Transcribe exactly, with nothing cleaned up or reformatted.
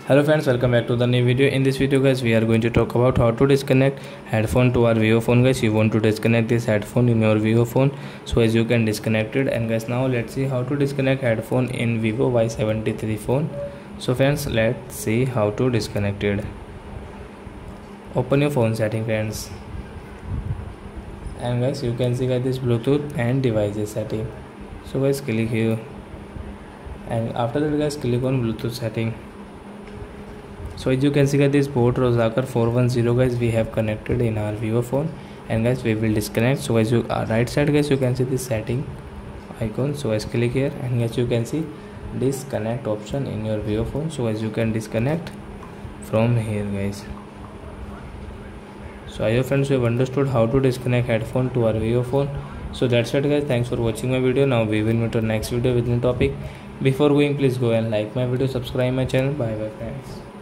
Hello friends, welcome back to the new video. In this video guys, we are going to talk about how to disconnect headphone to our Vivo phone. Guys, you want to disconnect this headphone in your Vivo phone, so as you can disconnect it. And guys, now let's see how to disconnect headphone in Vivo Y seventy-three phone. So friends, let's see how to disconnect it. Open your phone setting friends, and guys, you can see guys this Bluetooth and devices setting. So guys, click here, and after that guys, click on Bluetooth setting. So as you can see guys, this port Rosaker four one zero guys we have connected in our Vivo phone, and guys we will disconnect. So as you uh, right side guys, you can see this setting icon. So as click here, and guys you can see disconnect option in your Vivo phone. So as you can disconnect from here guys. So I hope friends you have understood how to disconnect headphone to our Vivo phone. So that's it guys, thanks for watching my video. Now we will meet our next video with new topic. Before going, please go and like my video, subscribe my channel. Bye bye friends.